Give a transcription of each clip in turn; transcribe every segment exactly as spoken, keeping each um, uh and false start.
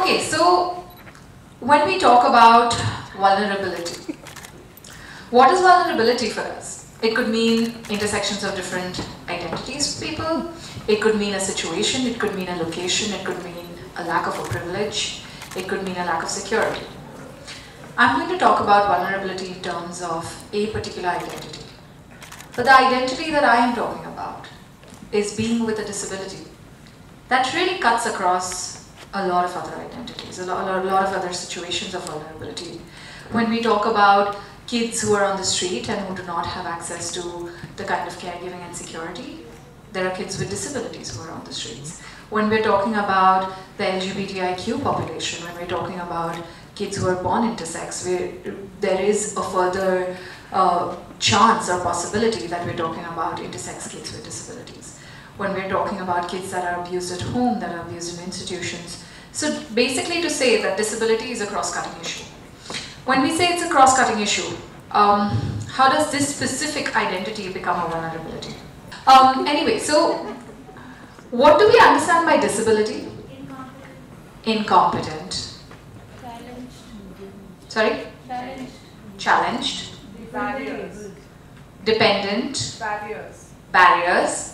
Okay, so when we talk about vulnerability, what is vulnerability for us? It could mean intersections of different identities of people. It could mean a situation. It could mean a location. It could mean a lack of a privilege. It could mean a lack of security. I'm going to talk about vulnerability in terms of a particular identity. But the identity that I am talking about is being with a disability. That really cuts across a lot of other identities, a lot, a lot of other situations of vulnerability. When we talk about kids who are on the street and who do not have access to the kind of caregiving and security, there are kids with disabilities who are on the streets. When we're talking about the L G B T I Q population, when we're talking about kids who are born intersex, there is a further uh, chance or possibility that we're talking about intersex kids with disabilities. When we're talking about kids that are abused at home, that are abused in institutions. So basically to say that disability is a cross-cutting issue. When we say it's a cross-cutting issue, um, how does this specific identity become a vulnerability? Um, anyway, so what do we understand by disability? Incompetent. Incompetent. Challenged. Sorry? Challenged. Challenged. Barriers. Dependent. Barriers. Barriers.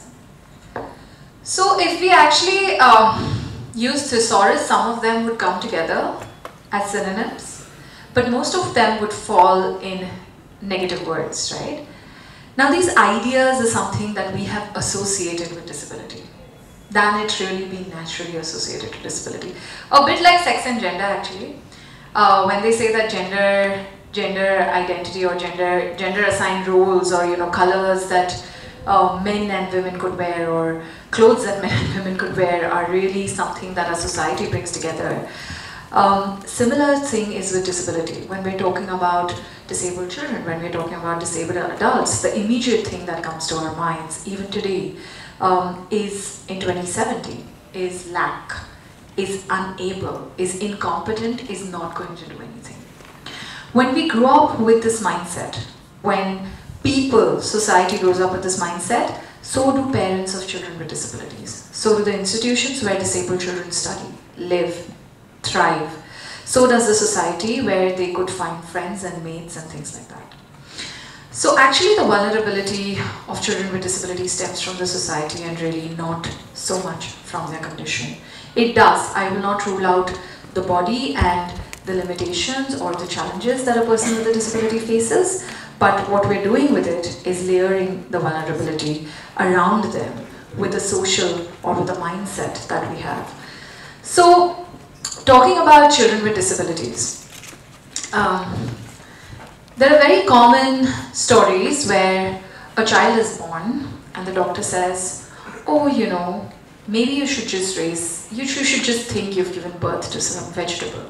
So if we actually um, use thesaurus, some of them would come together as synonyms, but most of them would fall in negative words, right? Now these ideas are something that we have associated with disability, than it really being naturally associated to disability. A bit like sex and gender actually. Uh, when they say that gender, gender identity or gender, gender assigned roles or you know colors that uh, men and women could wear or clothes that men and women could wear are really something that our society brings together. Um, similar thing is with disability. When we're talking about disabled children, when we're talking about disabled adults, the immediate thing that comes to our minds, even today, um, is in twenty seventeen, is lack, is unable, is incompetent, is not going to do anything. When we grow up with this mindset, when people, society grows up with this mindset, so do parents of children with disabilities. So do the institutions where disabled children study, live, thrive. So does the society where they could find friends and mates and things like that. So actually the vulnerability of children with disabilities stems from the society and really not so much from their condition. It does. I will not rule out the body and the limitations or the challenges that a person with a disability faces, but what we're doing with it is layering the vulnerability around them with a social or with a mindset that we have. So talking about children with disabilities, um, there are very common stories where a child is born and the doctor says, oh, you know, maybe you should just raise, you should just think you've given birth to some vegetable.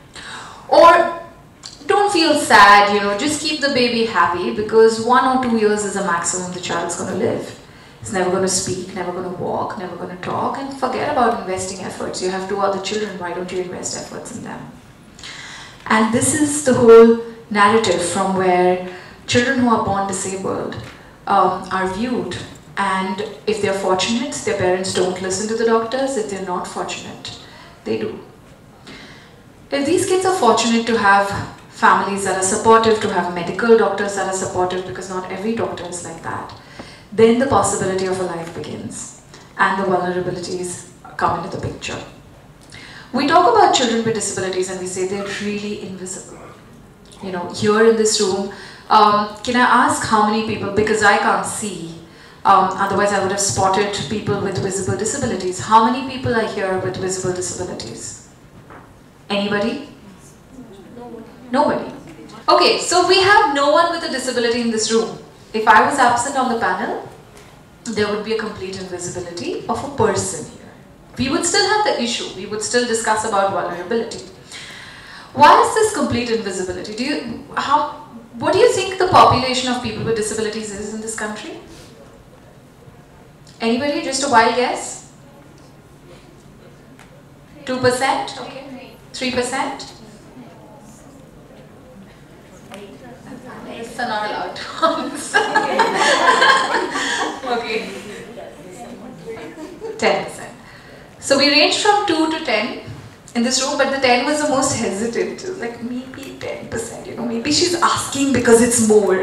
Or don't feel sad, you know, just keep the baby happy because one or two years is the maximum the child's going to live. It's never going to speak, never going to walk, never going to talk, and forget about investing efforts. You have two other children, why don't you invest efforts in them? And this is the whole narrative from where children who are born disabled um, are viewed, and if they're fortunate, their parents don't listen to the doctors. If they're not fortunate, they do. If these kids are fortunate to have families that are supportive, to have medical doctors that are supportive, because not every doctor is like that, then the possibility of a life begins and the vulnerabilities come into the picture. We talk about children with disabilities and we say they're really invisible. You know, here in this room, um, can I ask how many people, because I can't see, um, otherwise I would have spotted people with visible disabilities. How many people are here with visible disabilities? Anybody? Nobody. Okay, so we have no one with a disability in this room. If I was absent on the panel, there would be a complete invisibility of a person here. We would still have the issue. We would still discuss about vulnerability. Why is this complete invisibility? Do you, how, what do you think the population of people with disabilities is in this country? Anybody? Just a wild guess? two percent? Okay. three percent? It's not allowed to answer. Okay. ten percent. So we range from two to ten in this room, but the ten was the most hesitant. It was like, maybe ten percent, you know, maybe she's asking because it's more.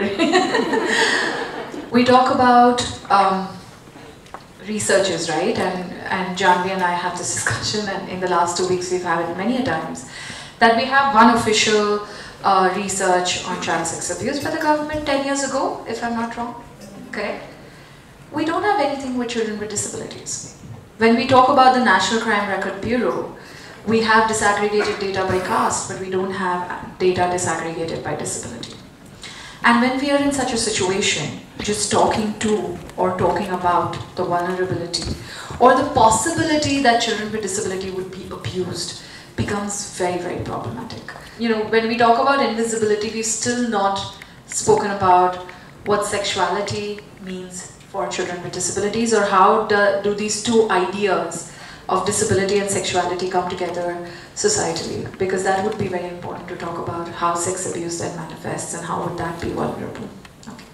We talk about um, researches, right? And, and Janvi and I have this discussion, and in the last two weeks we've had it many a times, that we have one official uh, research on child sex abuse by the government ten years ago, if I'm not wrong, correct? We don't have anything with children with disabilities. When we talk about the National Crime Record Bureau, we have disaggregated data by caste, but we don't have data disaggregated by disability. And when we are in such a situation, just talking to or talking about the vulnerability or the possibility that children with disability would be abused becomes very, very problematic. You know, when we talk about invisibility, we've still not spoken about what sexuality means for children with disabilities, or how do, do these two ideas of disability and sexuality come together societally, because that would be very important to talk about how sex abuse then manifests and how would that be vulnerable. Okay.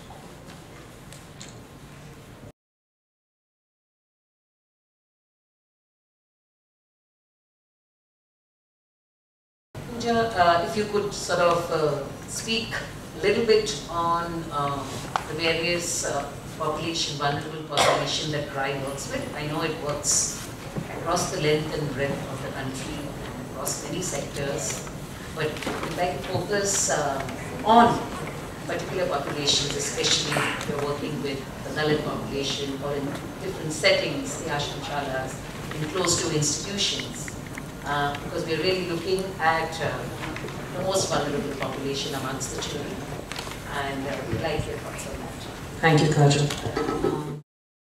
Puja, uh, if you could sort of uh, speak a little bit on uh, the various uh, population, vulnerable population that C R I works with. I know it works across the length and breadth of the country, across many sectors, but we'd like to focus uh, on particular populations, especially if you're working with the Dalit population or in different settings, the ashramshalas, in close to institutions, uh, because we're really looking at uh, the most vulnerable population amongst the children, and uh, we'd like your thoughts on that. Thank you, Kajol. Um,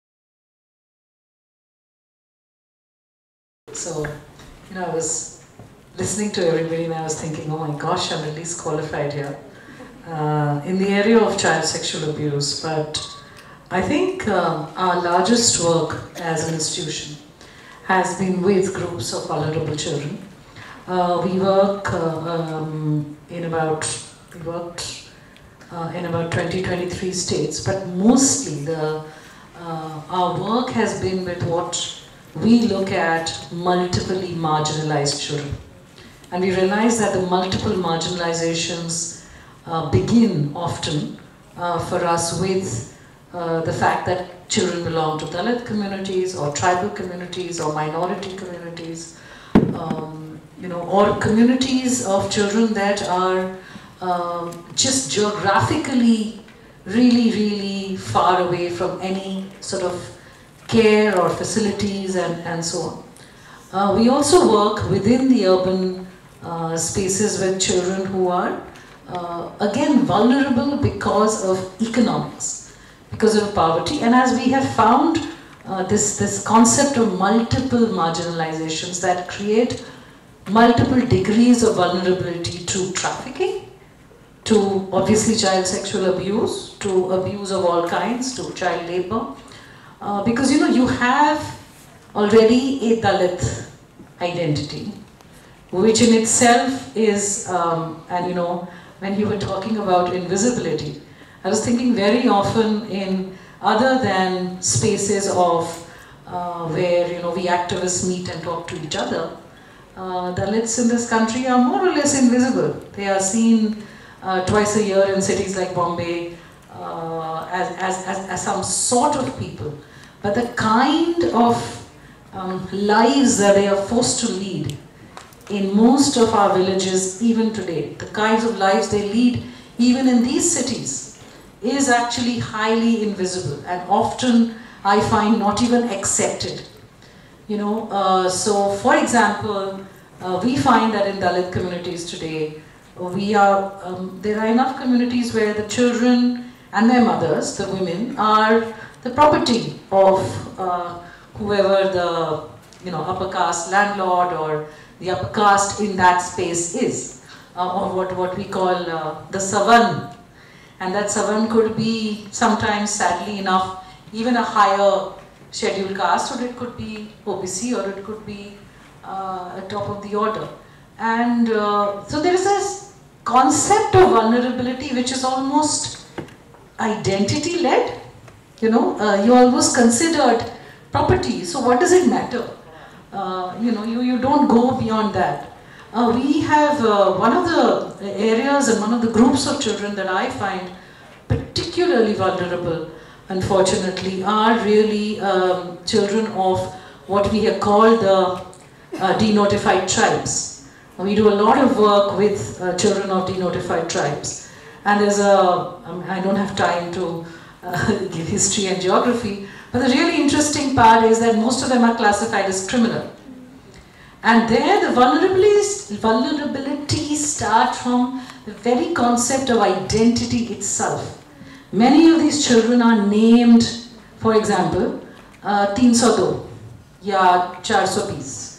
so, you know, I was listening to everybody and I was thinking, oh my gosh, I'm at least qualified here uh, in the area of child sexual abuse. But I think um, our largest work as an institution has been with groups of vulnerable children. Uh, we work uh, um, in about, we worked Uh, in about twenty, twenty-three states, but mostly the, uh, our work has been with what we look at multiply marginalized children. And we realize that the multiple marginalizations uh, begin often uh, for us with uh, the fact that children belong to Dalit communities or tribal communities or minority communities, um, you know, or communities of children that are Um, just geographically really, really far away from any sort of care or facilities and, and so on. Uh, we also work within the urban uh, spaces with children who are, uh, again, vulnerable because of economics, because of poverty. And as we have found uh, this, this concept of multiple marginalizations that create multiple degrees of vulnerability through trafficking, to obviously child sexual abuse, to abuse of all kinds, to child labor. Uh, because you know, you have already a Dalit identity, which in itself is, um, and you know, when you were talking about invisibility, I was thinking very often in other than spaces of uh, where you know we activists meet and talk to each other, uh, Dalits in this country are more or less invisible. They are seen Uh, twice a year in cities like Bombay uh, as, as, as, as some sort of people. But the kind of um, lives that they are forced to lead in most of our villages even today, the kinds of lives they lead even in these cities is actually highly invisible and often I find not even accepted. You know, uh, so for example, uh, we find that in Dalit communities today, we are, um, there are enough communities where the children and their mothers, the women, are the property of uh, whoever the you know, upper caste landlord or the upper caste in that space is, uh, or what, what we call uh, the savan. And that savan could be sometimes, sadly enough, even a higher scheduled caste, or it could be O B C, or it could be uh, at top of the order. And uh, so there is this concept of vulnerability which is almost identity led, you know, uh, you almost considered property, so what does it matter? uh, you know, you, you don't go beyond that. Uh, we have uh, one of the areas and one of the groups of children that I find particularly vulnerable, unfortunately, are really um, children of what we have called the uh, denotified tribes. We do a lot of work with uh, children of denotified tribes. And there's a, I mean, I don't have time to uh, give history and geography, but the really interesting part is that most of them are classified as criminal. And there the vulnerabilities, vulnerabilities start from the very concept of identity itself. Many of these children are named, for example, uh, three oh two, ya four twenty,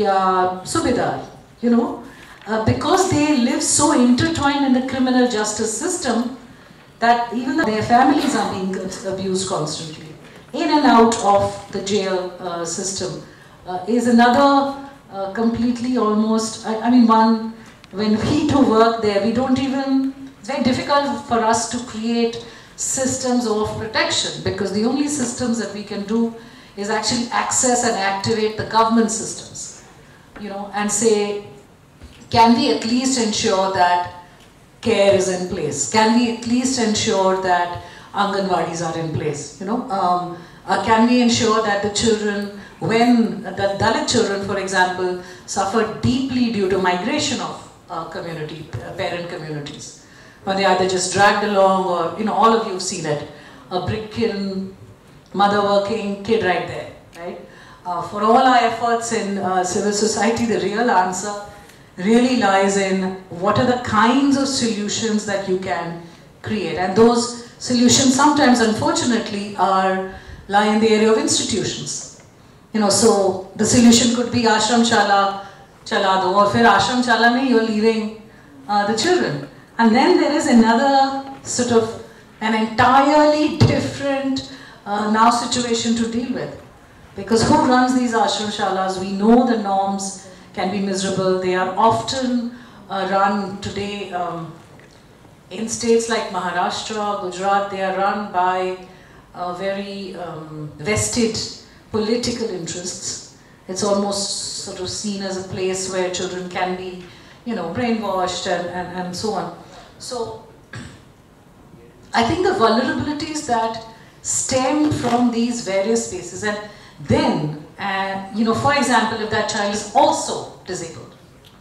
ya Subedar, you know, uh, because they live so intertwined in the criminal justice system that even their families are being abused constantly. In and out of the jail uh, system uh, is another uh, completely almost, I, I mean one, when we do work there, we don't even, it's very difficult for us to create systems of protection because the only systems that we can do is actually access and activate the government systems, you know, and say, can we at least ensure that care is in place? Can we at least ensure that Anganwadis are in place, you know? Um, uh, can we ensure that the children, when the Dalit children, for example, suffer deeply due to migration of uh, community, uh, parent communities, when they either just dragged along or, you know, all of you have seen it, a brick kiln, mother working, kid right there, right? Uh, for all our efforts in uh, civil society, the real answer really lies in what are the kinds of solutions that you can create. And those solutions sometimes, unfortunately, are lie in the area of institutions. You know, so the solution could be ashram chala, chala do, or fir ashram chala mein you're leaving uh, the children. And then there is another sort of an entirely different uh, now situation to deal with. Because who runs these ashram shalas? We know the norms can be miserable. They are often uh, run today um, in states like Maharashtra, Gujarat. They are run by uh, very um, vested political interests. It's almost sort of seen as a place where children can be, you know, brainwashed and, and, and so on. So I think the vulnerabilities that stem from these various spaces, and then, uh, you know, for example, if that child is also disabled,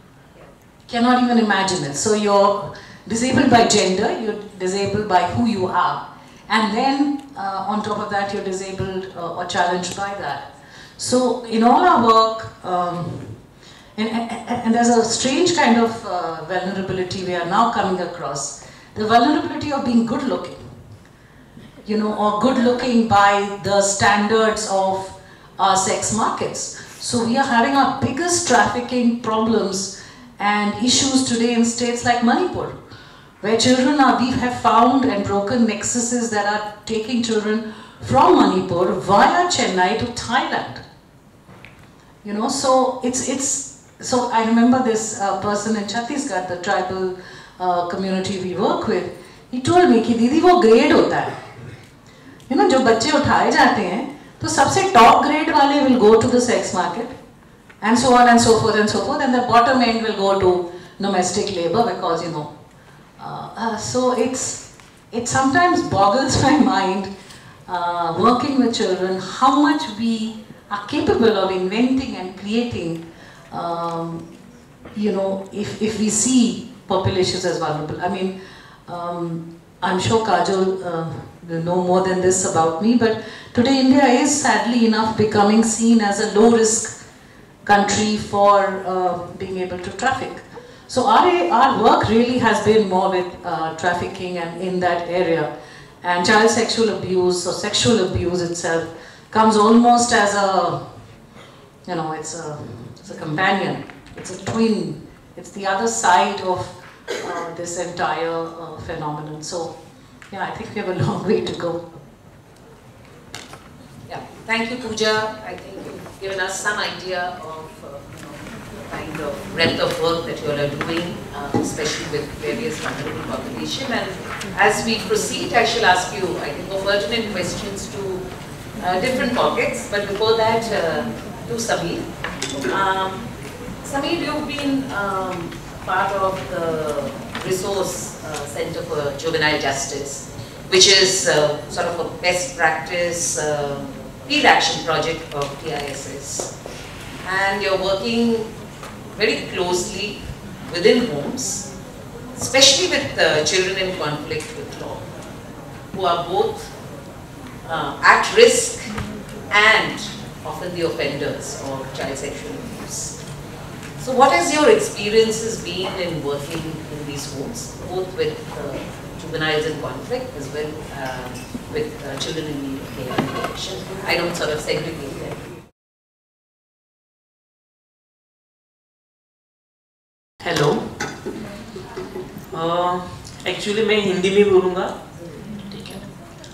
cannot even imagine it. So you're disabled by gender, you're disabled by who you are, and then uh, on top of that, you're disabled uh, or challenged by that. So in all our work, um, and, and, and there's a strange kind of uh, vulnerability we are now coming across, the vulnerability of being good looking, you know, or good looking by the standards of our sex markets. So we are having our biggest trafficking problems and issues today in states like Manipur, where children are, we have found and broken nexuses that are taking children from Manipur via Chennai to Thailand. You know, so it's, it's, so I remember this uh, person in Chhattisgarh, the tribal uh, community we work with, he told me कि दीदी वो grade होता है, you know, जो बच्चे उठाए जाते हैं, तो सबसे top grade वाले will go to the sex market, and so on and so forth and so forth, and the bottom end will go to domestic labor because, you know, uh, uh, so it's, it sometimes boggles my mind uh, working with children how much we are capable of inventing and creating, um, you know, if, if we see populations as vulnerable. I mean, um, I'm sure Kajol uh, will know more than this about me, but today India is sadly enough becoming seen as a low-risk country for uh, being able to traffic. So our, our work really has been more with uh, trafficking and in that area. And child sexual abuse or sexual abuse itself comes almost as a, you know, it's a, it's a companion, it's a twin, it's the other side of uh, this entire uh, phenomenon. So yeah, I think we have a long way to go. Yeah, thank you, Puja. I think you've given us some idea of uh, you know, the kind of breadth of work that you all are doing, uh, especially with various vulnerable population. And as we proceed, I shall ask you, I think, more pertinent questions to uh, different pockets. But before that, uh, to Sameer. Um, Sameer, you've been um, part of the Resource uh, Center for Juvenile Justice, which is uh, sort of a best practice uh, field action project of T I S S. And you're working very closely within homes, especially with uh, children in conflict with law, who are both uh, at risk and often the offenders of child sexual abuse. So what has your experiences been in working in these homes, both with uh, juveniles in conflict as well uh, with uh, children in need of care and protection? I don't sort of segregate them. Hello, actually मैं हिंदी में बोलूँगा, ठीक है।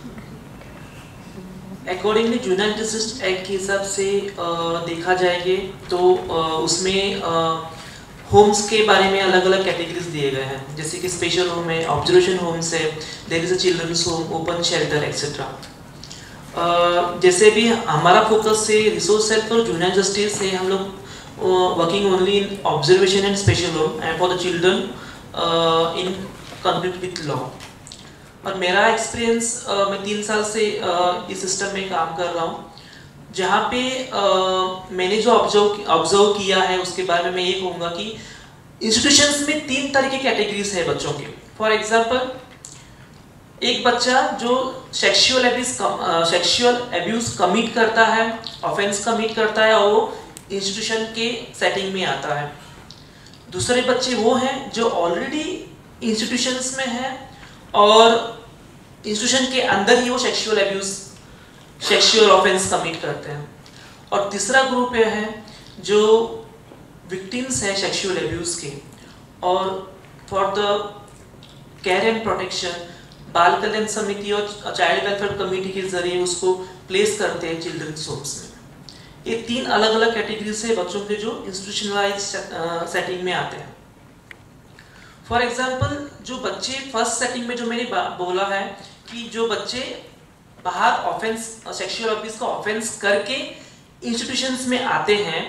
Accordingly juvenile justice act के हिसाब से uh, देखा जाएगा तो uh, उसमें होम्स के बारे में अलग अलग कैटेगरीज दिए गए हैं, जैसे कि स्पेशल होम है, ऑब्जर्वेशन होम्स है, there is a children's home, open shelter etcetera. जैसे भी हमारा फोकस है resource cell for juvenile justice है, हम लोग Uh, working only in observation and special home and for the children uh, in conflict with law. और मेरा experience uh, मैं तीन साल से uh, इस सिस्टम में काम कर रहा हूँ, जहाँ पे uh, मैंने जो ऑब्जर्व ऑब्जर्व किया है उसके बारे में मैं ये कहूँगा कि इंस्टीट्यूशंस में तीन तरह के कैटेगरीज है बच्चों के। फॉर एग्जांपल, एक बच्चा जो sexual abuse sexual abuse commit करता है, ऑफेंस कमिट करता है और वो इंस्टीट्यूशन के सेटिंग में आता है। दूसरे बच्चे वो हैं जो ऑलरेडी इंस्टीट्यूशंस में हैं और इंस्टीट्यूशन के अंदर ही वो sexual abuse sexual offence commit करते हैं। और तीसरा ग्रुप ये है जो विक्टिम्स हैं सेक्सुअल एब्यूज के और for the care and protection बाल कल्याण समिति और चाइल्ड वेलफेयर कमेटी के जरिए उसको प्लेस करते हैं चिल्ड्रंस होम्स में। ये तीन अलग अलग कैटेगरीज है बच्चों के जो इंस्टीट्यूशनलाइज सेटिंग में आते हैं। फॉर एग्जांपल, जो बच्चे फर्स्ट सेटिंग में जो मैंने बोला है कि जो बच्चे बाहर ऑफेंस सेक्सुअल अब्यूज का ऑफेंस करके इंस्टीट्यूशंस में आते हैं,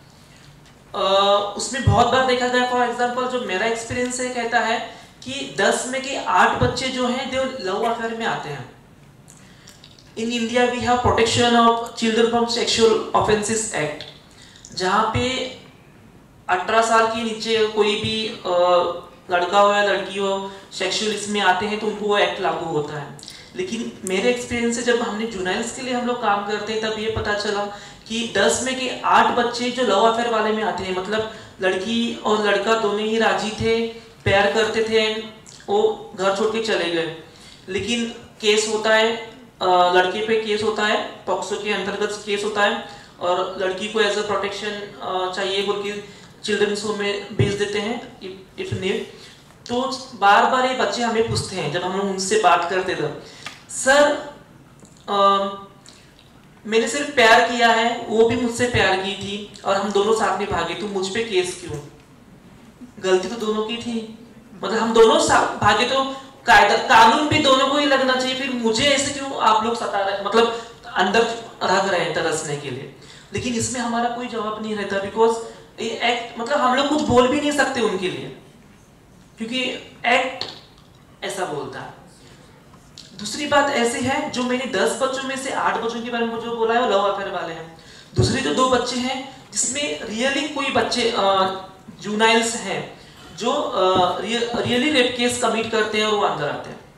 उसमें बहुत बार देखा गया, फॉर एग्जांपल जो मेरा एक्सपीरियंस है कहता है कि दस में के आठ बच्चे जो हैं वो लव अफेयर में आते हैं। In India we have Protection of Children from Sexual Offences Act, जहाँ पे अठारह साल के नीचे कोई भी आ, लड़का हो या लड़की हो सेक्सुअल इसमें आते हैं तो उनको वो एक्ट लागू होता है। लेकिन मेरे एक्सपीरियंस से जब हमने जुवेनाइल्स के लिए हम लोग काम करते हैं तब ये पता चला कि दस में के आठ बच्चे जो लव अफेयर वाले में आते हैं, मतलब लड़की और लड़का दोनों ही राजी थे, प्यार करते थे, वो घर छोड़ के चले गए, लेकिन केस होता है, लड़के पे केस होता है, पॉक्सो के अंतर्गत केस होता है और लड़की को एज अ प्रोटेक्शन चाहिए बोल के चिल्ड्रंस होम में भेज देते हैं इफ नीड। तो बार बार ये बच्चे हमें पूछते हैं जब हम लोग उनसे बात करते थे, सर आ, मैंने सिर्फ प्यार किया है, वो भी मुझसे प्यार की थी और हम दोनों साथ में भागे, तो मुझ पे केस क्यों? गलती तो दोनों की थी, मतलब हम दोनों भागे तो कायदा कानून भी दोनों को ही लगना चाहिए, फिर मुझे ऐसे क्यों आप लोग सता रहे, मतलब अंदर रख रहे हैं तरसने के लिए। लेकिन इसमें हमारा कोई जवाब नहीं रहता, बिकॉज ये एक्ट, मतलब हम लोग कुछ बोल भी नहीं सकते उनके लिए क्योंकि एक्ट ऐसा बोलता है। दूसरी बात ऐसी है, जो मैंने दस बच्चों में से आठ बच्चों के बारे में जो बोला है वो लव अफेयर वाले हैं। दूसरे जो दो बच्चे हैं जिसमें रियली कोई बच्चे जुवेनाइल्स हैं जो रियली रेप केस कमिट करते हैं और वो अंदर आते हैं।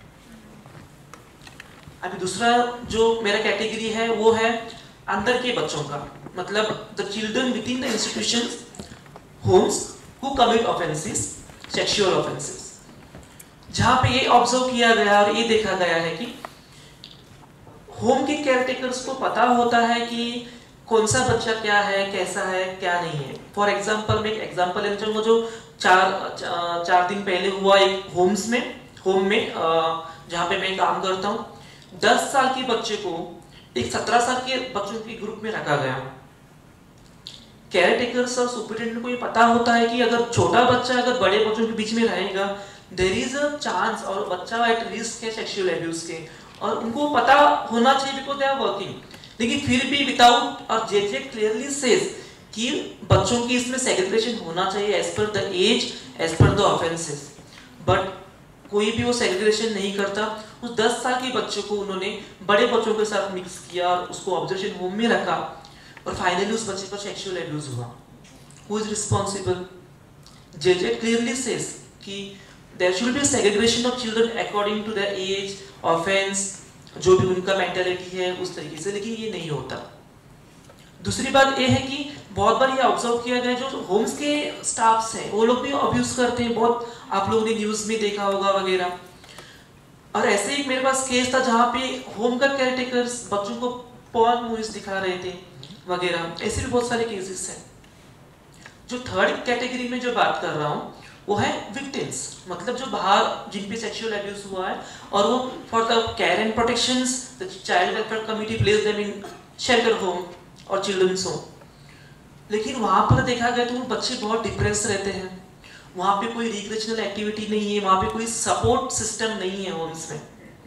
अभी दूसरा जो मेरा कैटेगरी है वो है अंदर के बच्चों का, मतलब the children with in the institutions homes who commit offences sexual offences, जहां पे ये ऑब्जर्व किया गया और ये देखा गया है कि होम के केयरटेकर्स को पता होता है कि कौन सा बच्चा क्या है, कैसा है, क्या नहीं है। फॉर एग्जांपल, मैं एक एग्जांपल लेना चाहूंगा जो चार चार दिन पहले हुआ एक होम्स में होम में जहाँ पे मैं काम करता हूँ। दस साल के बच्चे को एक सत्रह साल के बच्चों के ग्रुप में रखा गया। केयरटेकर्स और सुपरिटेंडेंट को ये पता होता है कि अगर छोटा बच्चा अगर बड़े बच्चों के बीच में रहेगा, देयर इज अ चांस और बच्चा एट रिस्क है सेक्सुअल एब्यूज के, और उनको पता होना चाहिए बिकॉज दे आर वर्किंग। लेकिन फिर भी विदाउट और जे जे क्लियरली सेज कि बच्चों की इसमें सेग्रीगेशन होना चाहिए as per the age, as per the offences, but कोई भी वो सेग्रीगेशन नहीं करता। उस दस साल के बच्चे को उन्होंने बड़े बच्चों के साथ मिक्स किया और उसको ऑब्जर्वेशन होम में रखा और फाइनली उस बच्चे पर सेक्सुअल एब्यूज हुआ। Who is responsible? JJZ clearly says कि there should be segregation of children according to their age, offence, जो भी उनका मेंटालिटी है उस तरीके से, लेकिन ये नहीं होता। दूसरी बात ये है कि बहुत बार ये ऑब्जर्व किया गया जो होम्स के स्टाफ्स हैं वो लोग भी अब्यूज करते हैं, बहुत आप लोगों ने न्यूज़ में देखा होगा वगैरह। और ऐसे एक मेरे पास केस था जहाँ पे होम का केयरटेकर्स बच्चों को पॉर्न मूवीज दिखा रहे थे वगैरह, ऐसे भी बहुत सारे केसेस हैं। जो थर्ड कैटेगरी में जो बात कर रहा हूँ वो है विक्टिम्स, मतलब जो बाहर जिन पे सेक्सुअल एब्यूज हुआ है और वो for the care and protections the child welfare committee place them in shelter home और चिल्ड्रंस होम। लेकिन वहाँ पर देखा गया तो वो बच्चे बहुत डिप्रेस रहते हैं, वहाँ पे कोई रिक्रिएशनल एक्टिविटी नहीं है, वहाँ पे कोई सपोर्ट सिस्टम नहीं है होम्स में।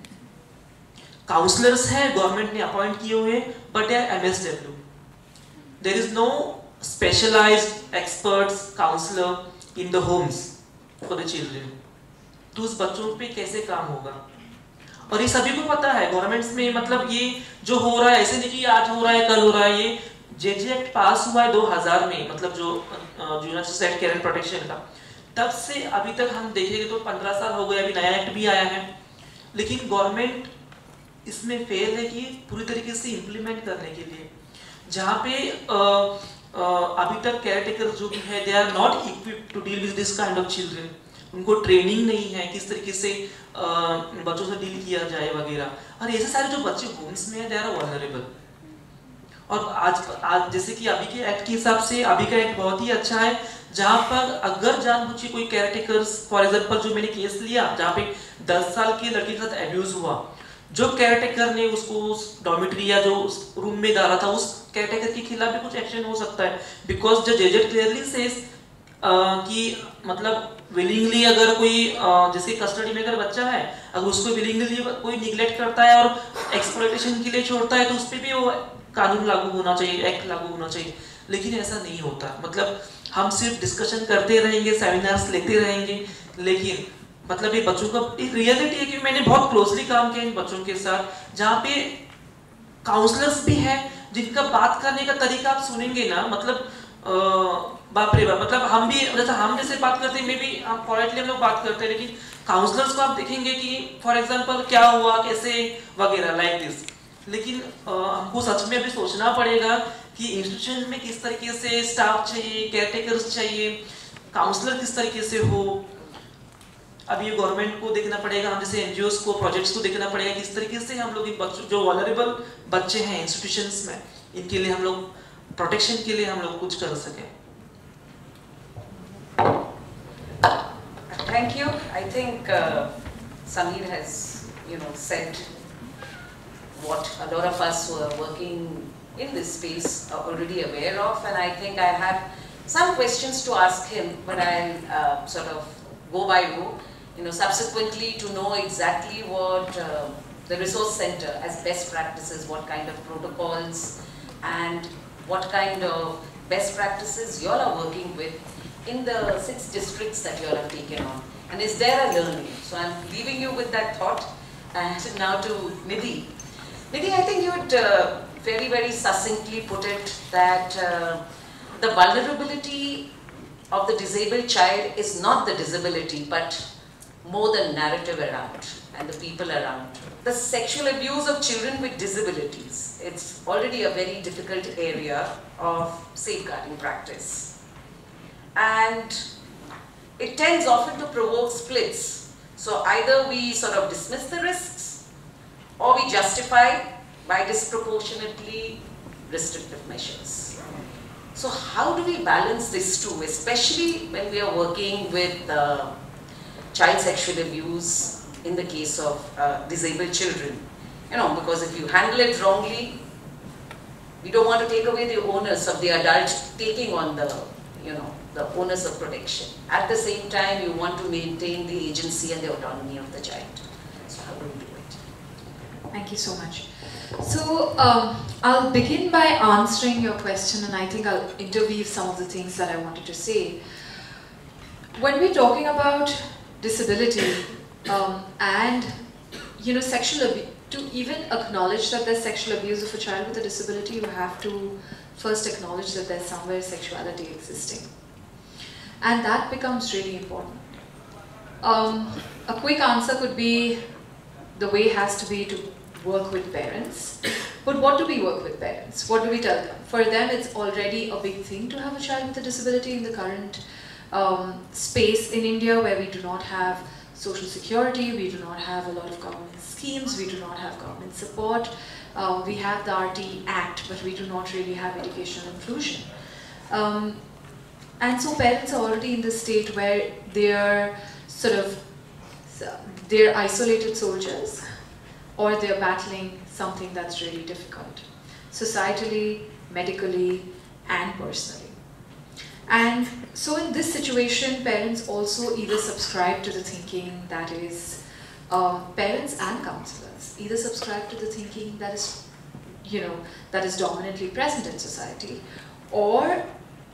काउंसलर्स हैं गवर्नमेंट ने अपॉइंट किए हुए but they are MSW, there is no specialised experts counsellor in the homes for the children. तो उस बच्चों पे कैसे काम होगा? और ये सभी को पता है गवर्नमेंट्स में, मतलब ये जो हो रहा है ऐसे नहीं कि आज हो रहा है कल हो रहा है। ये जेजे एक्ट पास हुआ है दो हज़ार में, मतलब जो juvenile society care and protection का, तब से अभी तक हम देखेंगे तो पंद्रह साल हो गए, अभी नया एक्ट भी आया है, लेकिन गवर्नमेंट इसमें फेल है कि पूरी तरीके से इम्प्लीमेंट करने के लिए। जहाँ पे आ, आ, अभी तक केयर टेकर जो भी है they are not equipped to deal with this kind of children, उनको ट्रेनिंग नहीं है किस तरीके से आ, बच्चों से डील किया जाए वगैरह। और ऐसे सारे जो बच्चे होम्स में है दे आर वल्नरेबल। और आज आज जैसे कि अभी के एक्ट के हिसाब से अभी का एक्ट बहुत ही अच्छा है, जहाँ पर अगर जानबूझ के कोई केयरटेकर्स, फॉर एग्जांपल जो मैंने केस लिया जहाँ पे दस साल की लड़की के साथ एब्यूज हुआ, जो केयरटेकर ने उसको उस डॉर्मेटरी या जो उस रूम में डाला था उस केयरटेकर के खिलाफ भी कुछ एक्शन हो सकता है, because the JJZ clearly says कि मतलब विलिंगली अगर कोई जिसकी कस्टडी में अगर बच्चा है अगर उसको विलिंगली कोई निगलेक्ट करता है और एक्सप्लॉयटेशन के लिए छोड़ता है तो उस पर भी वो कानून लागू होना चाहिए, एक्ट लागू होना चाहिए। लेकिन ऐसा नहीं होता, मतलब हम सिर्फ डिस्कशन करते रहेंगे, सेमिनार्स लेते रहेंगे, लेकिन मतलब ये बच्चों का एक रियलिटी है कि मैंने बहुत क्लोजली काम किया इन बच्चों के साथ, जहाँ पे काउंसलर्स भी हैं जिनका बात करने का तरीका आप सुनेंगे ना, मतलब आ, बाप रे बाप, मतलब हम भी जैसा हम जैसे बात करते हैं, मे बी हम पोलाइटली हम लोग बात करते हैं, लेकिन काउंसलर्स को आप देखेंगे कि फॉर एग्जांपल क्या हुआ, कैसे वगैरह लाइक दिस। लेकिन आ, हमको सच में अभी सोचना पड़ेगा कि इंस्टीट्यूशन में किस तरीके से स्टाफ चाहिए, केयरटेकर्स चाहिए, काउंसलर किस तरीके से हो। अब ये गवर्नमेंट को देखना पड़ेगा, हम जैसे एनजीओस को, प्रोजेक्ट्स को देखना पड़ेगा किस तरीके से हम लोग इन बच्चों जो वल्नरेबल बच्चे हैं इंस्टीट्यूशंस में, इनके लिए हम लोग प्रोटेक्शन के लिए हम लोग कुछ कर सकें। Thank you. I think uh, Sameer has, you know, said what a lot of us who are working in this space are already aware of, and I think I have some questions to ask him, but I'll uh, sort of go by row, you know, subsequently to know exactly what uh, the resource center as best practices, what kind of protocols and what kind of best practices you all are working with in the six districts that you all have taken on, and is there a learning? So I'm leaving you with that thought. And now to Nidhi. Nidhi, I think you would uh, very, very succinctly put it that uh, the vulnerability of the disabled child is not the disability, but more the narrative around and the people around. The sexual abuse of children with disabilities, it's already a very difficult area of safeguarding practice. And it tends often to provoke splits. So either we sort of dismiss the risks or we justify by disproportionately restrictive measures. So how do we balance these two, especially when we are working with uh, child sexual abuse in the case of uh, disabled children? You know, because if you handle it wrongly, we don't want to take away the onus of the adult taking on the, you know, the onus of protection. At the same time, you want to maintain the agency and the autonomy of the child. So how do we do it? Thank you so much. So um, I'll begin by answering your question, and I think I'll interweave some of the things that I wanted to say. When we're talking about disability um, and you know sexual abuse, to even acknowledge that there's sexual abuse of a child with a disability, you have to first acknowledge that there's somewhere sexuality existing, and that becomes really important. Um, a quick answer could be the way has to be to work with parents. But what do we work with parents? What do we tell them? For them, it's already a big thing to have a child with a disability in the current um, space in India, where we do not have social security, we do not have a lot of government schemes, we do not have government support. Uh, we have the R T Act, but we do not really have educational inclusion. Um, and so parents are already in this state where they're sort of, they're isolated soldiers, or they're battling something that's really difficult, societally, medically, and personally. And so in this situation, parents also either subscribe to the thinking that is, um, parents and counselors, either subscribe to the thinking that is, you know, that is dominantly present in society, or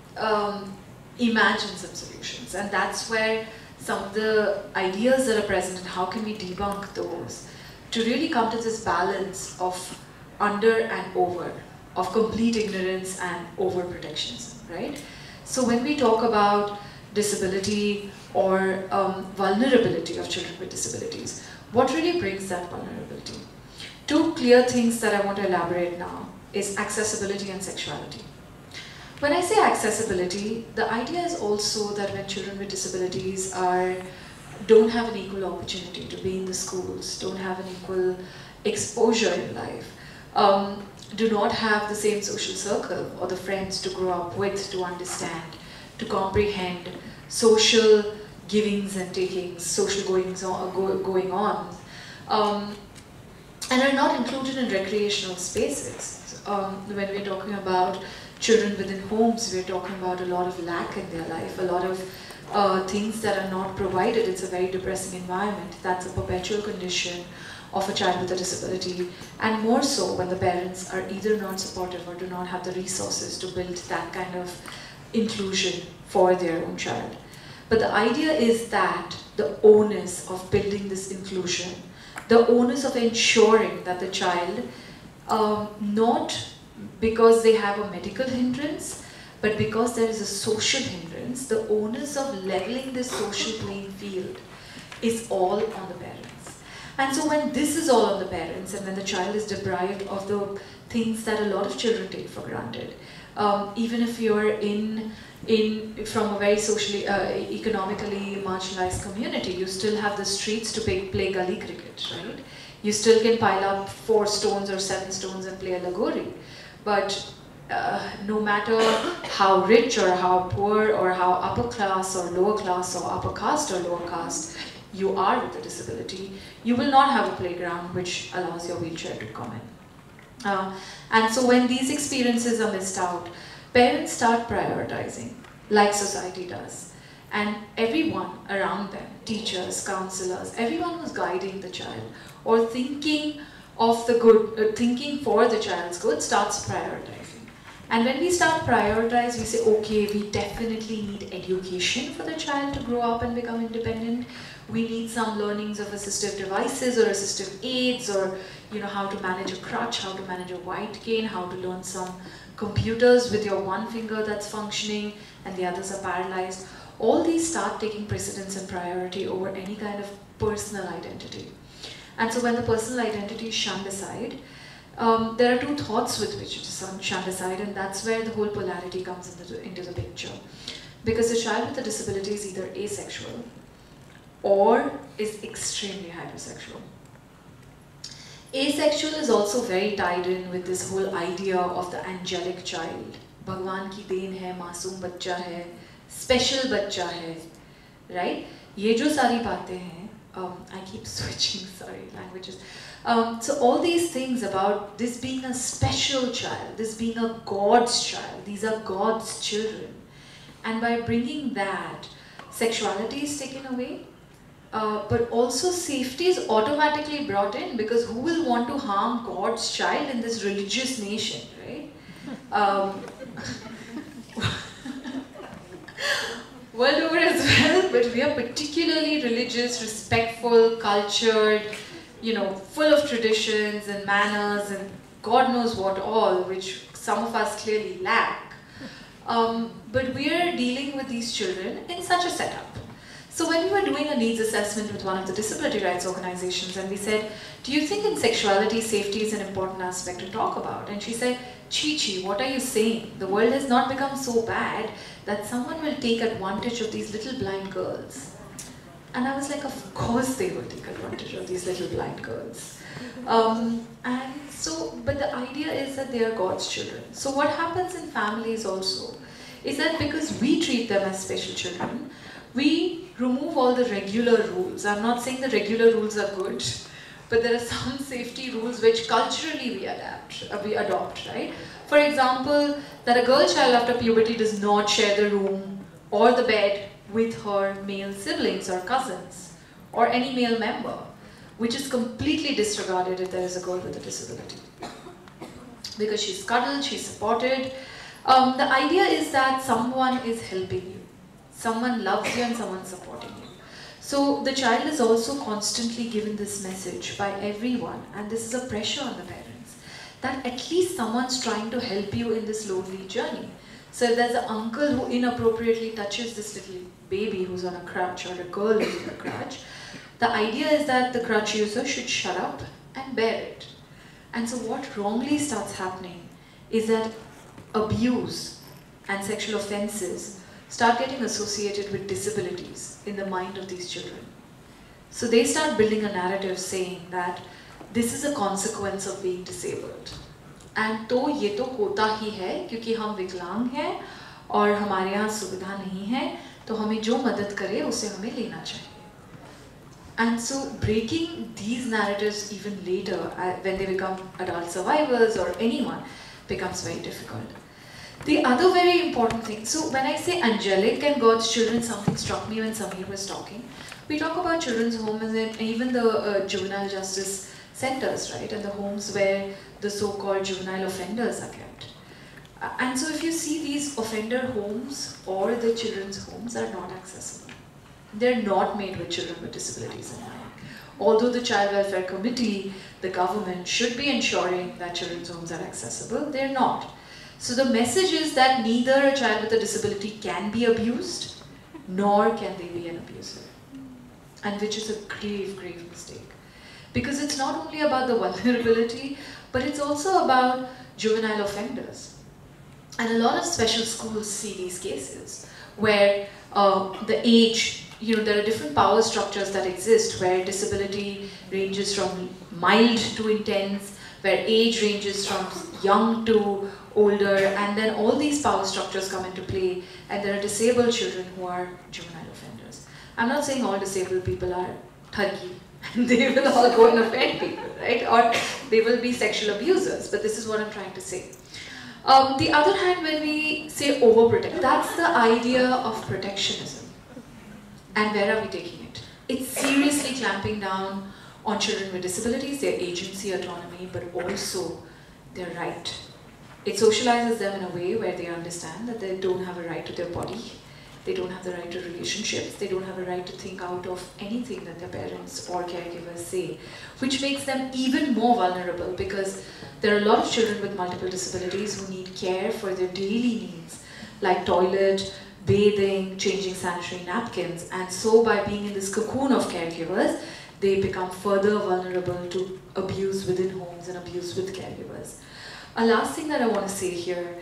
um, imagine some solutions. And that's where some of the ideas that are present and how can we debunk those, to really come to this balance of under and over, of complete ignorance and over-protectionism, right? So when we talk about disability or um, vulnerability of children with disabilities, what really brings that vulnerability? Two clear things that I want to elaborate now is accessibility and sexuality. When I say accessibility, the idea is also that when children with disabilities are don't have an equal opportunity to be in the schools, don't have an equal exposure in life, um, do not have the same social circle or the friends to grow up with, to understand, to comprehend social givings and takings, social goings on, go, going on, um, and are not included in recreational spaces. Um, when we're talking about children within homes, we're talking about a lot of lack in their life, a lot of Uh, things that are not provided. It's a very depressing environment. That's a perpetual condition of a child with a disability, and more so when the parents are either not supportive or do not have the resources to build that kind of inclusion for their own child. But the idea is that the onus of building this inclusion, the onus of ensuring that the child, um, not because they have a medical hindrance, but because there is a social hindrance, the onus of leveling this social playing field is all on the parents. And so when this is all on the parents, and when the child is deprived of the things that a lot of children take for granted, um, even if you're in, in from a very socially, uh, economically marginalized community, you still have the streets to play, play gully cricket, right? You still can pile up four stones or seven stones and play a lagori. But Uh, no matter how rich or how poor or how upper class or lower class or upper caste or lower caste you are with a disability, you will not have a playground which allows your wheelchair to come in. Uh, and so when these experiences are missed out, parents start prioritizing, like society does. And everyone around them, teachers, counselors, everyone who's guiding the child or thinking of the good, uh, thinking for the child's good, starts prioritizing. And when we start prioritize, we say, okay, we definitely need education for the child to grow up and become independent. We need some learnings of assistive devices or assistive aids, or you know, how to manage a crutch, how to manage a white cane, how to learn some computers with your one finger that's functioning and the others are paralyzed. All these start taking precedence and priority over any kind of personal identity. And so when the personal identity is shunned aside, Um, there are two thoughts with which it is shunned aside, and that's where the whole polarity comes into the, into the picture. Because a child with a disability is either asexual or is extremely hypersexual. Asexual is also very tied in with this whole idea of the angelic child. Bhagwan ki deen hai, masoom bachcha hai, special bachcha hai, right? Ye jo sari baatein hain, um, I keep switching, sorry, languages. Um, so all these things about this being a special child, this being a God's child, these are God's children. And by bringing that, sexuality is taken away, uh, but also safety is automatically brought in, because who will want to harm God's child in this religious nation, right? Um, world over as well, but we are particularly religious, respectful, cultured, you know, full of traditions and manners and God knows what all, which some of us clearly lack. Um, but we are dealing with these children in such a setup. So when we were doing a needs assessment with one of the disability rights organizations, and we said, do you think in sexuality safety is an important aspect to talk about? And she said, Chi Chi, what are you saying? The world has not become so bad that someone will take advantage of these little blind girls. And I was like, of course they will take advantage of these little blind girls. Um, and so, but the idea is that they are God's children. So what happens in families also is that because we treat them as special children, we remove all the regular rules. I'm not saying the regular rules are good, but there are some safety rules which culturally we adapt, uh, we adopt, right? For example, that a girl child after puberty does not share the room or the bed with her male siblings or cousins or any male member, which is completely disregarded if there is a girl with a disability. Because she's cuddled, she's supported. Um, the idea is that someone is helping you. Someone loves you and someone's supporting you. So the child is also constantly given this message by everyone, and this is a pressure on the parents, that at least someone's trying to help you in this lonely journey. So if there's an uncle who inappropriately touches this little baby who's on a crutch, or a girl who's on a crutch, the idea is that the crutch user should shut up and bear it. And so what wrongly starts happening is that abuse and sexual offenses start getting associated with disabilities in the mind of these children. So they start building a narrative saying that this is a consequence of being disabled. And तो ये तो होता ही है क्योंकि हम विकलांग हैं और हमारे यहाँ सुविधा नहीं है, तो हमें जो मदद करे उसे हमें लेना चाहिए. And so breaking these narratives even later, uh, when they become adult survivors or anyone, becomes very difficult. The other very important thing, so when I say angelic and God's children, something struck me when Samir was talking. We talk about children's homes and even the uh, juvenile justice centers, right? And the homes where the so-called juvenile offenders are kept. Uh, and so if you see these offender homes or the children's homes are not accessible. They're not made with children with disabilities in mind. Although the Child Welfare Committee, the government, should be ensuring that children's homes are accessible, they're not. So the message is that neither a child with a disability can be abused, nor can they be an abuser. And which is a grave, grave mistake. Because it's not only about the vulnerability, but it's also about juvenile offenders. And a lot of special schools see these cases where uh, the age, you know, there are different power structures that exist where disability ranges from mild to intense, where age ranges from young to older, and then all these power structures come into play, and there are disabled children who are juvenile offenders. I'm not saying all disabled people are thuggy, and they will all go and offend people, right? Or they will be sexual abusers, but this is what I'm trying to say. Um, the other hand, when we say overprotect, that's the idea of protectionism. And where are we taking it? It's seriously clamping down on children with disabilities, their agency, autonomy, but also their right. It socializes them in a way where they understand that they don't have a right to their body, they don't have the right to relationships, they don't have a right to think out of anything that their parents or caregivers say, which makes them even more vulnerable because there are a lot of children with multiple disabilities who need care for their daily needs, like toilet, bathing, changing sanitary napkins, and so by being in this cocoon of caregivers, they become further vulnerable to abuse within homes and abuse with caregivers. A last thing that I want to say here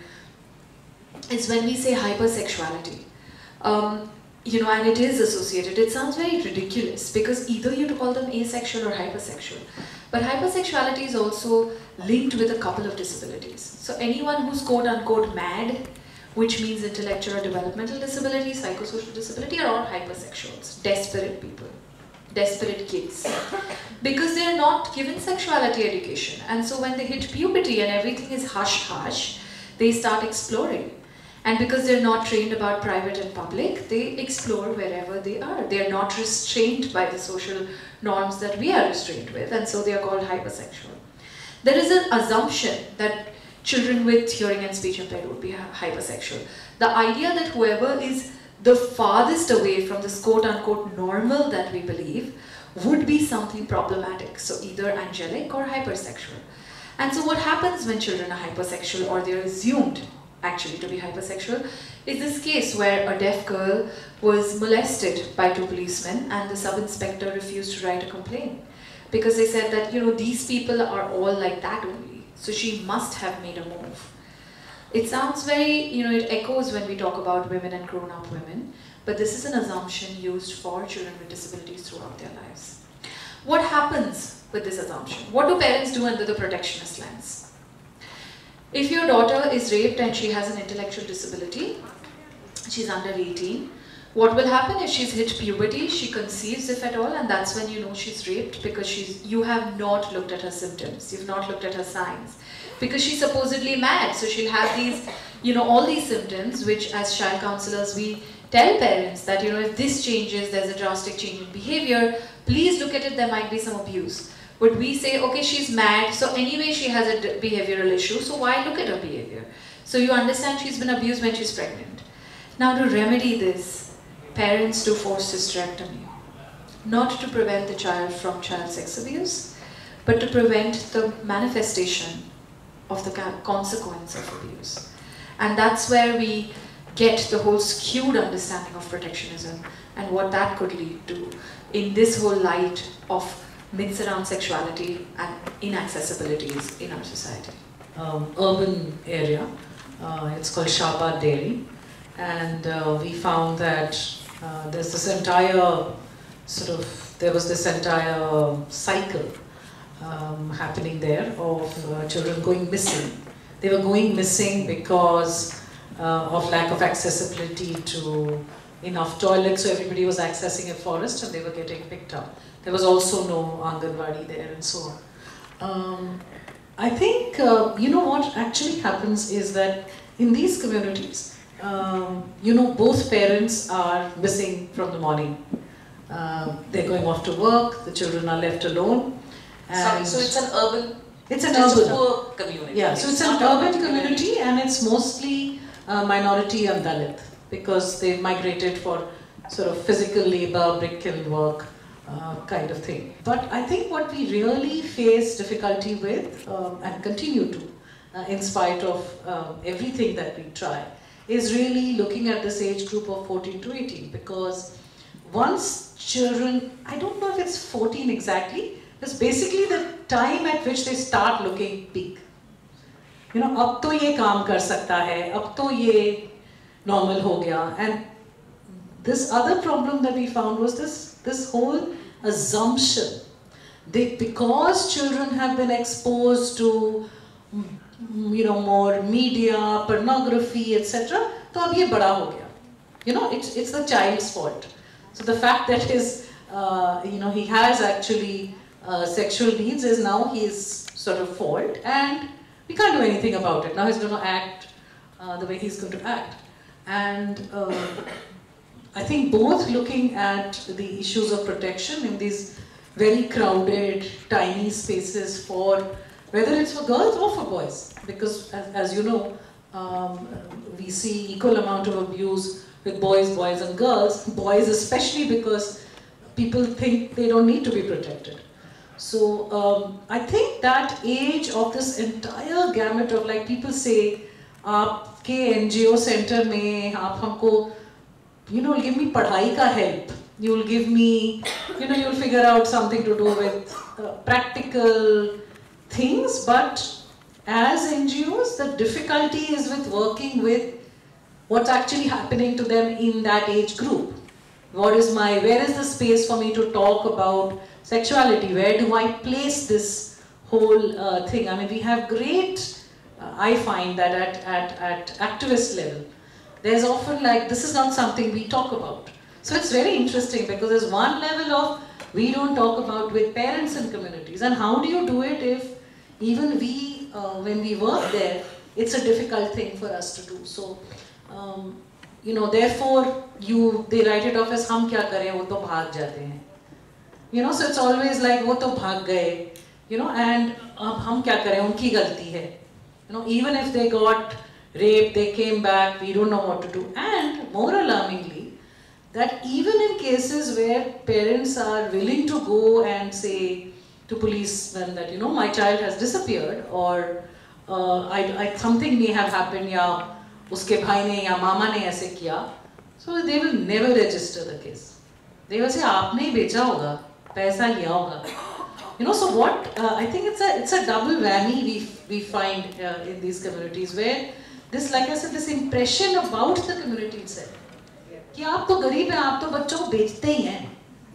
is when we say hypersexuality, um, you know, and it is associated, it sounds very ridiculous because either you call them asexual or hypersexual, but hypersexuality is also linked with a couple of disabilities. So anyone who's quote unquote mad, which means intellectual or developmental disability, psychosocial disability, are all hypersexuals, desperate people. Desperate kids, because they're not given sexuality education, and so when they hit puberty and everything is hush hush, they start exploring. And because they're not trained about private and public, they explore wherever they are. They're not restrained by the social norms that we are restrained with, and so they are called hypersexual. There is an assumption that children with hearing and speech impaired would be hypersexual. The idea that whoever is the farthest away from this quote-unquote normal that we believe would be something problematic, so either angelic or hypersexual. And so what happens when children are hypersexual, or they're assumed actually to be hypersexual, is this case where a deaf girl was molested by two policemen and the sub-inspector refused to write a complaint because they said that, you know, these people are all like that only, so she must have made a move. It sounds very, you know, it echoes when we talk about women and grown-up women, but this is an assumption used for children with disabilities throughout their lives. What happens with this assumption? What do parents do under the protectionist lens? If your daughter is raped and she has an intellectual disability, she's under eighteen, what will happen if she's hit puberty, she conceives if at all, and that's when you know she's raped because she's, you have not looked at her symptoms, you've not looked at her signs. Because she's supposedly mad, so she'll have these, you know, all these symptoms, which as child counselors we tell parents that, you know, if this changes, there's a drastic change in behavior, please look at it, there might be some abuse. But we say, okay, she's mad, so anyway she has a behavioral issue, so why look at her behavior? So you understand she's been abused when she's pregnant. Now to remedy this, parents do forced hysterectomy. Not to prevent the child from child sex abuse, but to prevent the manifestation of the consequence of abuse. And that's where we get the whole skewed understanding of protectionism and what that could lead to in this whole light of myths around sexuality and inaccessibilities in our society. Um, urban area, uh, it's called Shabad Dairy, and uh, we found that uh, there's this entire sort of, there was this entire cycle um, happening there of uh, children going missing. They were going missing because uh, of lack of accessibility to enough toilets, so everybody was accessing a forest and they were getting picked up. There was also no Anganwadi there and so on. Um, I think, uh, you know what actually happens is that in these communities, um, you know, both parents are missing from the morning. Uh, they're going off to work, the children are left alone. And so, so it's an urban, it's an just urban a poor community. Yeah, so it's, it's an urban community, community and it's mostly uh, minority and Dalit because they migrated for sort of physical labor, brick kiln work, uh, kind of thing. But I think what we really face difficulty with um, and continue to, uh, in spite of uh, everything that we try, is really looking at this age group of fourteen to eighteen, because once children, I don't know if it's fourteen exactly, it's basically the time at which they start looking big. You know, ab to ye kaam kar sakta hai, ab to ye normal ho gaya. And this other problem that we found was this, this whole assumption that because children have been exposed to, you know, more media, pornography, et cetera, to ab ye bada ho gaya. You know, it's, it's the child's fault. So the fact that his, uh, you know, he has actually uh, sexual needs is now his sort of fault, and we can't do anything about it. Now he's going to act uh, the way he's going to act. And uh, I think both looking at the issues of protection in these very crowded, tiny spaces for, whether it's for girls or for boys, because as, as you know, um, we see equal amount of abuse with boys, boys and girls, boys especially because people think they don't need to be protected. So um, I think that age of this entire gamut of, like people say, aapke N G O center mein, aap humko, you know, give me padhai ka help. You'll give me, you know, you'll figure out something to do with uh, practical things, but as N G Os, the difficulty is with working with what's actually happening to them in that age group. What is my, where is the space for me to talk about sexuality? Where do I place this whole uh, thing? I mean, we have great, uh, I find that at, at, at activist level, there's often like, this is not something we talk about. So it's very interesting because there's one level of, we don't talk about with parents and communities. And how do you do it if even we, uh, when we work there, it's a difficult thing for us to do. So um, you know, therefore you they write it off as हम क्या करें वो तो भाग जाते हैं, you know, so it's always like वो तो भाग गए, you know, and अब हम क्या करें उनकी गलती है, you know, even if they got raped, they came back, we don't know what to do. And more alarmingly, that even in cases where parents are willing to go and say to policemen that, you know, my child has disappeared, or uh, I, I, something may have happened, या उसके भाई ने या मामा ने ऐसे किया, so they will never register the case. They will say आपने ही बेचा होगा, पैसा लिया होगा. You know, so what, uh, I think it's a, it's a double whammy we, we find uh, in these communities, where this, like I said, this impression about the community itself, कि आप तो गरीब हैं, आप तो बच्चों को बेचते ही हैं.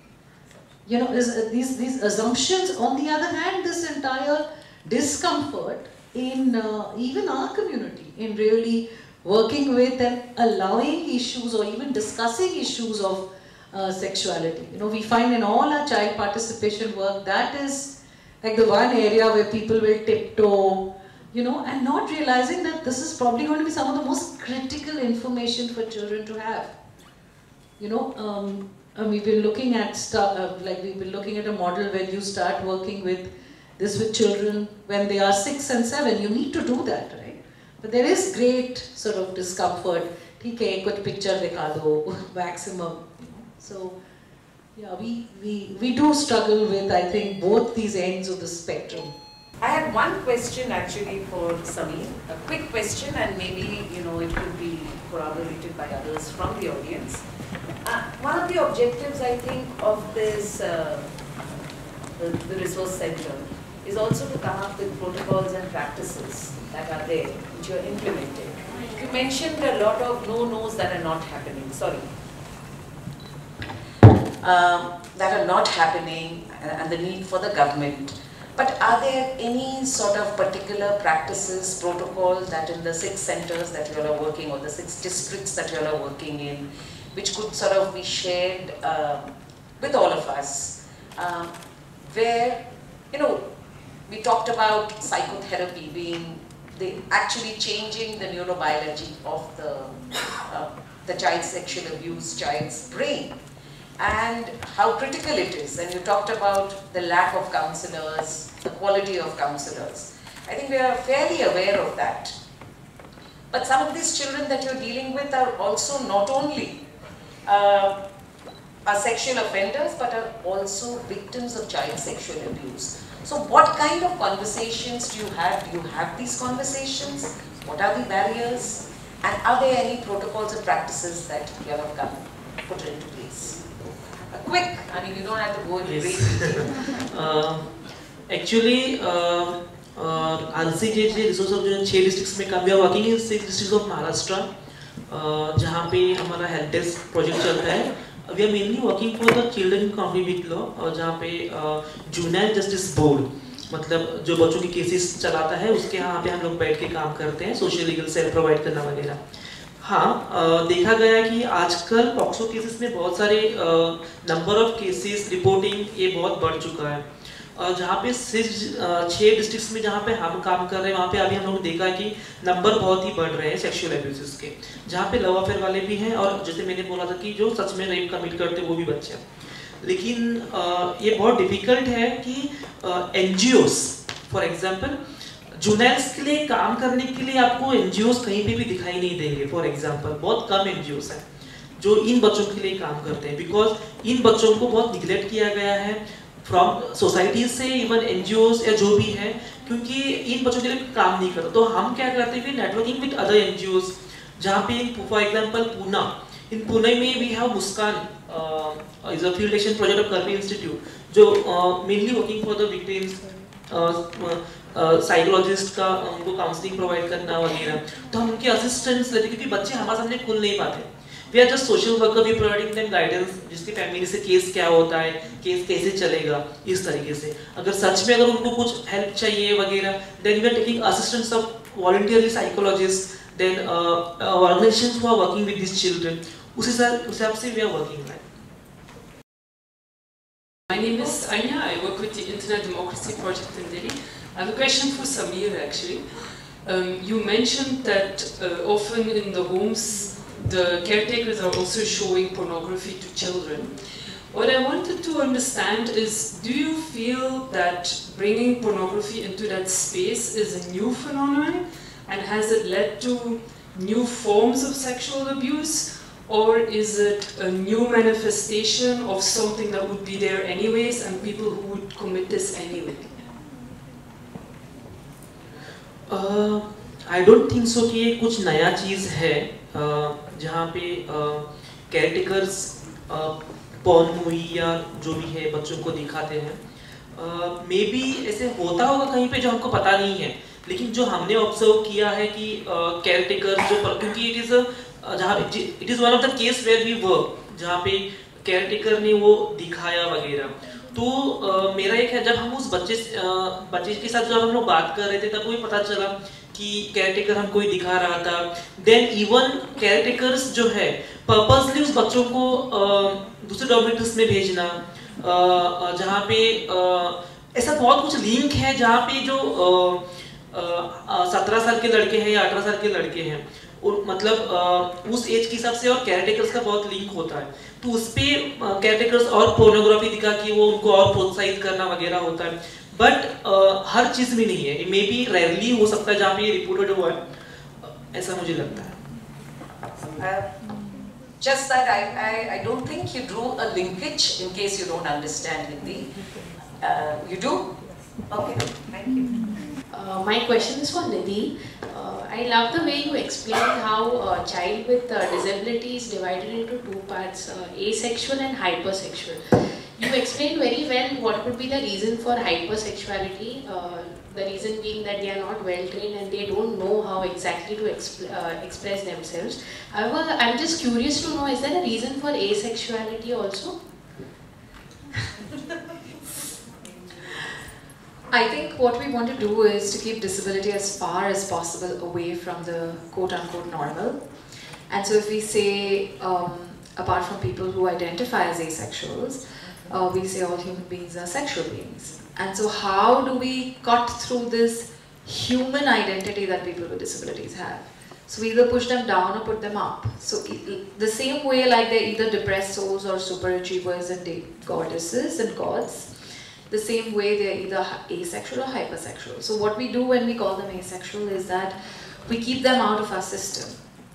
You know, is, uh, these, these assumptions. On the other hand, this entire discomfort in uh, even our community, in really working with and allowing issues or even discussing issues of uh, sexuality. You know, we find in all our child participation work, that is like the one area where people will tiptoe, you know, and not realizing that this is probably going to be some of the most critical information for children to have. You know, um, and we've been looking at stuff, uh, like we've been looking at a model where you start working with this with children when they are six and seven. You need to do that, right? But there is great sort of discomfort. ठीक है, कुछ picture दिखा दो, maximum. You know? So, yeah, we we we do struggle with, I think, both these ends of the spectrum. I had one question actually for Samir, a quick question, and maybe, you know, it could be corroborated by others from the audience. Uh, one of the objectives, I think, of this, uh, the, the resource center is also to come up with protocols and practices that are there, which you are implementing. You mentioned a lot of no-nos that are not happening, sorry. Um, that are not happening, and the need for the government. But are there any sort of particular practices, protocols that in the six centers that you all are working, or the six districts that you all are working in, which could sort of be shared uh, with all of us, uh, where, you know, we talked about psychotherapy being the actually changing the neurobiology of the, uh, the child sexual abuse child's brain, and how critical it is. And you talked about the lack of counselors, the quality of counselors. I think we are fairly aware of that. But some of these children that you're dealing with are also not only uh, are sexual offenders, but are also victims of child sexual abuse. So what kind of conversations do you have? Do you have these conversations? What are the barriers? And are there any protocols or practices that you have come, put into place? A quick, I mean, you don't have to go into great detail. uh, actually, uh, uh, A S C C S A resource of जो छह districts में काम, we are working in six districts of Maharashtra, uh, जहाँ पे हमारा help desk project चलता है. We are mainly working for the children in conflict with law, और जहाँ पे Juvenile Justice Board, मतलब जो बच्चों की केसेस चलाता है, उसके यहाँ पे हम लोग बैठ के काम करते हैं, सोशल लीगल सेल प्रोवाइड करना वगैरह. हाँ, देखा गया है कि आजकल पॉक्सो केसेस में बहुत सारे नंबर ऑफ केसेस रिपोर्टिंग ये बहुत बढ़ चुका है. जहाँ पे छह डिस्ट्रिक्ट्स में जहाँ पे हम काम कर रहे हैं, वहाँ पे अभी हम लोग देखा है कि नंबर बहुत ही बढ़ रहे हैं सेक्सुअल एब्यूजेस के, जहाँ पे लव अफेयर वाले भी हैं, और जैसे मैंने बोला था कि जो सच में रेप कमिट करते हैं वो भी बच्चे हैं. लेकिन ये बहुत डिफिकल्ट है कि एनजीओस फॉर एग्जांपल जुवेनाइल्स के लिए काम करने के लिए आपको एनजीओस कहीं पे भी दिखाई नहीं देंगे. फॉर एग्जांपल बहुत कम एनजीओस हैं जो इन बच्चों के लिए काम करते हैं, बिकॉज इन बच्चों को बहुत निगलेक्ट किया गया है फ्रॉम सोसाइटी से, इवन एनजीओस या जो भी है, क्योंकि इन बच्चों के लिए काम नहीं करता. तो हम क्या करते हैं, नेटवर्किंग विद अदर एनजीओस, जहाँ पे for example Poona, in Pune में we have Muskaan is a field action project of Karmi institute, जो mainly working for the victims, psychologist का उनको काउंसलिंग प्रोवाइड करना वगैरह. तो हम उनके असिस्टेंट्स लेते, क्योंकि बच्चे हमारे सामने खुल नहीं पाते. We are just social worker, we providing them guidance, जिसकी फैमिली से केस क्या होता है, केस कैसे चलेगा, इस तरीके से. अगर सच में अगर उनको कुछ हेल्प चाहिए वगैरह, then we are taking assistance of voluntarily psychologist, then organisations who are working with this children. उस हिसाब से we are working. My name is Anya. I work with the Internet Democracy Project in Delhi. I have a question for Samir actually. Um, you mentioned that uh, often in the homes, the caretakers are also showing pornography to children. What I wanted to understand is, do you feel that bringing pornography into that space is a new phenomenon? And has it led to new forms of sexual abuse? Or is it a new manifestation of something that would be there anyways and people who would commit this anyway? I don't think so कि ये कुछ नया चीज़ है uh, जहाँ पे characters porn movie या जो भी है बच्चों को दिखाते हैं. मे बी ऐसे होता होगा कहीं पे जो हमको पता नहीं है, लेकिन जो हमने ऑब्जर्व किया है कि कैरेक्टर्स जो, क्योंकि इट इज़ जहाँ it is one of the case where we work, जहाँ पे कैरेक्टर ने वो दिखाया वगैरह. तो uh, मेरा एक है, जब हम उस बच्चे uh, बच्चे के साथ जब हम लोग बात कर रहे थे तब वही पता चला कि कैरेक्टर हमको ही दिखा रहा था. देन इवन कैरेक्टर्स जो है पर्पसली उस बच्चों को uh, दूसरे डॉर्मेटरीज में भेजना, uh, जहाँ पे uh, ऐसा बहुत कुछ लिंक है जहाँ पे जो सत्रह uh, uh, साल के लड़के हैं या अठारह साल के लड़के हैं, और मतलब uh, उस एज के हिसाब से और कैरेक्टर्स का बहुत लिंक होता है. तो उस पे कैरेक्टर्स और पोर्नोग्राफी दिखा कि वो उनको और प्रोत्साहित करना वगैरह होता है. बट uh, हर चीज में नहीं है, मे बी रेयरली हो सकता है जहाँ पे रिपोर्टेड हुआ है, ऐसा मुझे लगता है. Just that I, I, I don't think you drew a linkage in case you don't understand Hindi. Uh, you do? Okay, thank you. Uh, my question is for Nidhi. Uh, I love the way you explained how a child with uh, disability is divided into two parts, uh, asexual and hypersexual. You explained very well what would be the reason for hypersexuality, uh, the reason being that they are not well trained and they don't know how exactly to exp uh, express themselves. However, I'm just curious to know, is there a reason for asexuality also? I think what we want to do is to keep disability as far as possible away from the quote-unquote normal. And so if we say, um, apart from people who identify as asexuals, uh, we say all human beings are sexual beings. And so how do we cut through this human identity that people with disabilities have? So we either push them down or put them up. So the same way like they're either depressed souls or superachievers and goddesses and gods, the same way they're either asexual or hypersexual. So what we do when we call them asexual is that we keep them out of our system.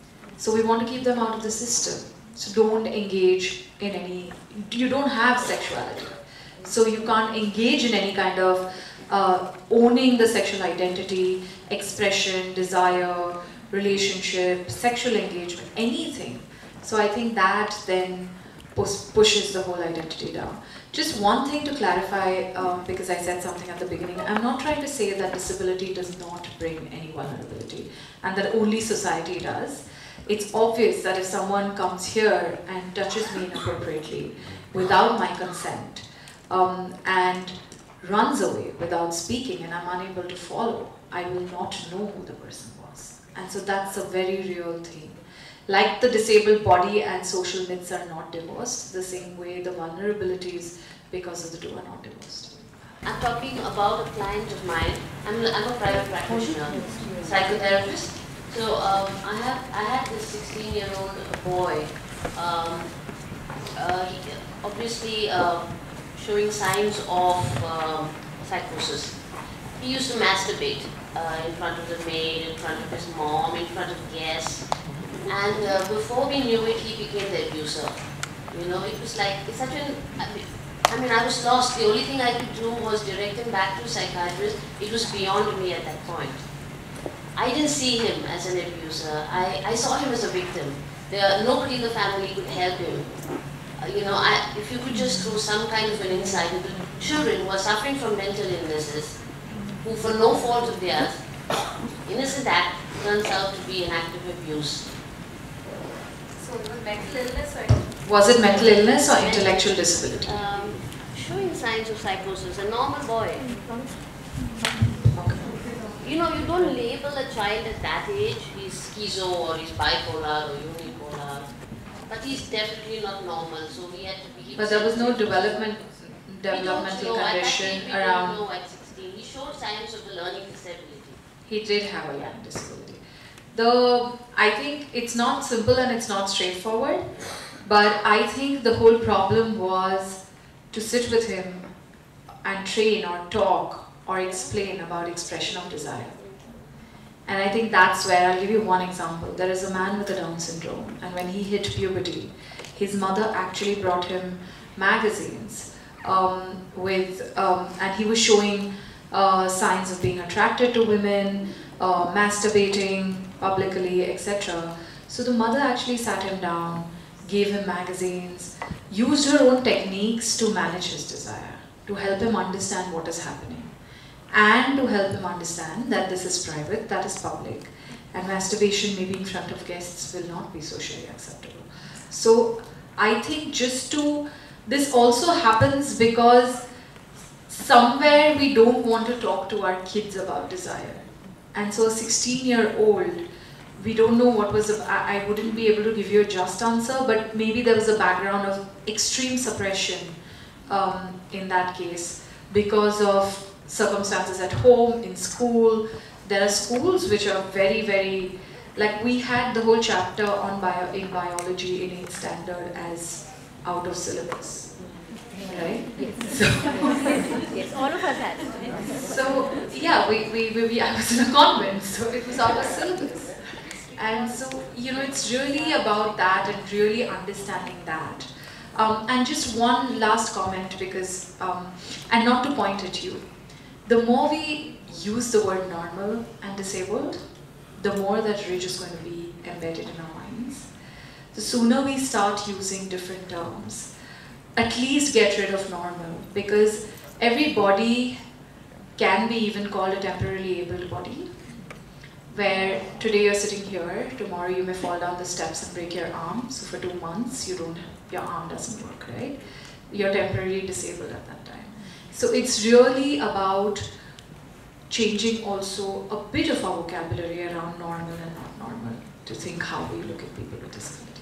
So we want to keep them out of the system. So don't engage in any, you don't have sexuality. So you can't engage in any kind of uh, owning the sexual identity, expression, desire, relationship, sexual engagement, anything. So I think that then pushes the whole identity down. Just one thing to clarify, um, because I said something at the beginning, I'm not trying to say that disability does not bring any vulnerability and that only society does. It's obvious that if someone comes here and touches me inappropriately without my consent um, and runs away without speaking and I'm unable to follow, I will not know who the person was. And so that's a very real thing. Like the disabled body and social myths are not divorced, the same way the vulnerabilities because of the two are not divorced. I'm talking about a client of mine. I'm, I'm a private practitioner, psychotherapist. So um, I have I had this sixteen-year-old boy, um, uh, he, obviously uh, showing signs of um, psychosis. He used to masturbate uh, in front of the maid, in front of his mom, in front of guests. And uh, before we knew it, he became the abuser. You know, it was like, it's such an, I mean, I was lost. The only thing I could do was direct him back to a psychiatrist. It was beyond me at that point. I didn't see him as an abuser. I, I saw him as a victim. There, nobody in the family could help him. Uh, you know, I, if you could just throw some kind of an insight into children who are suffering from mental illnesses, who for no fault of theirs, innocent act turns out to be an act of abuse. So it was mental illness or was it mental illness or intellectual disability? Um, showing signs of psychosis, a normal boy. You know, you don't label a child at that age, he's schizo or he's bipolar or unipolar, but he's definitely not normal, so we had to be... But there was no development, developmental condition we around... don't know at sixteen. He showed signs of the learning disability. He did have a learning disability. The, I think it's not simple and it's not straightforward, but I think the whole problem was to sit with him and train or talk or explain about expression of desire. And I think that's where, I'll give you one example. There is a man with a Down syndrome, and when he hit puberty, his mother actually brought him magazines um, with, um, and he was showing uh, signs of being attracted to women, uh, masturbating publicly, et cetera. So the mother actually sat him down, gave him magazines, used her own techniques to manage his desire, to help him understand what is happening, and to help him understand that this is private, that is public, and masturbation maybe in front of guests will not be socially acceptable. So I think just to, this also happens because somewhere we don't want to talk to our kids about desire. And so a sixteen year old, we don't know what was, a, I, I wouldn't be able to give you a just answer, but maybe there was a background of extreme suppression um, in that case because of circumstances at home, in school. There are schools which are very, very, like we had the whole chapter on bio, in biology in eighth standard as out of syllabus, right? Yes. So, Yes, all of us had. so yeah, we, we, we, we, I was in a convent, so it was out of syllabus. And so, you know, it's really about that and really understanding that. Um, and just one last comment because, um, and not to point at you, the more we use the word normal and disabled, the more that ridge is going to be embedded in our minds. The sooner we start using different terms, at least get rid of normal, because every body can be even called a temporarily abled body, where today you're sitting here, tomorrow you may fall down the steps and break your arm, so for two months you don't, your arm doesn't work, right? You're temporarily disabled at that time. So it's really about changing also a bit of our vocabulary around normal and not normal to think how we look at people with disabilities.